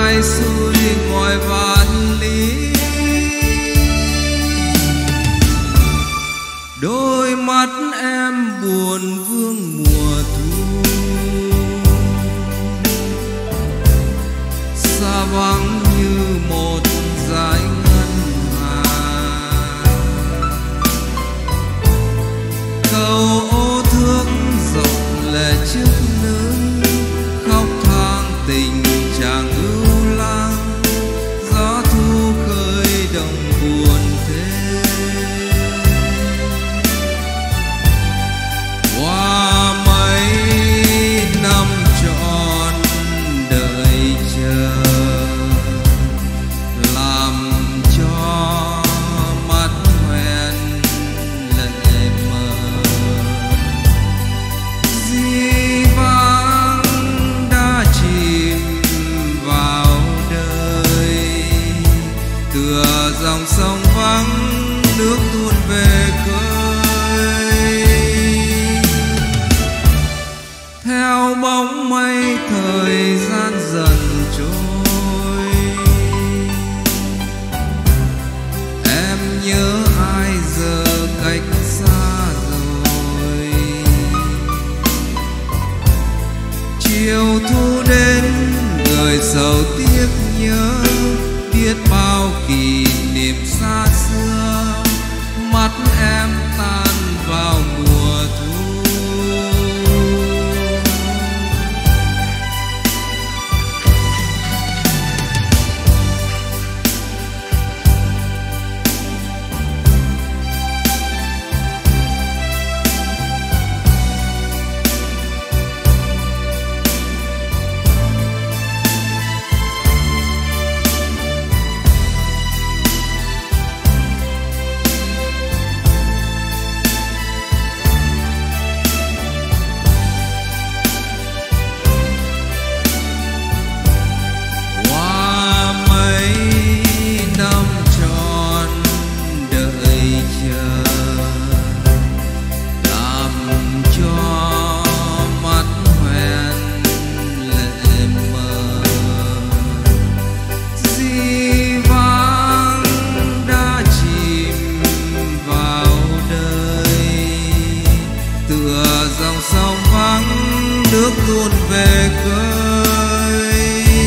ai xuôi ngoài vạn lý. Đôi mắt em buồn vương mùa thu, xa vắng như một dải ngân hà. Cầu ô thước rộng lệ trước nương, khóc than tình chàng ưu lang. Gió thu khơi đồng buồn thế, qua mấy năm trọn đợi chờ, làm cho mắt hoen lệ mờ. Dĩ vãng đã chìm vào đời, tựa dòng sông vắng nước tuôn về khơi. Theo bóng mây thời gian dần trôi, em nhớ ai giờ cách xa rồi. Chiều thu đến người sầu tiếc nhớ, biết bao kỷ niệm xa xưa. Mắt em tan vào mùa thu. Dòng sông vắng nước tuôn về khơi.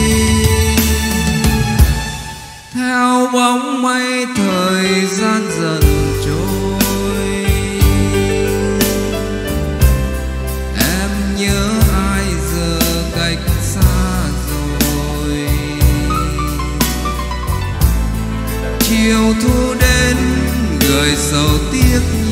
Theo bóng mây thời gian dần trôi, em nhớ ai giờ cách xa rồi. Chiều thu đến người sầu tiếc